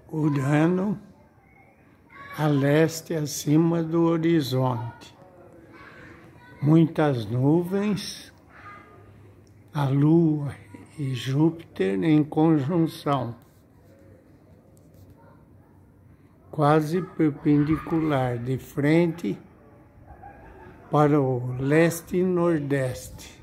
Urano a leste acima do horizonte. Muitas nuvens, a Lua e Júpiter em conjunção, quase perpendicular, de frente para o leste e nordeste.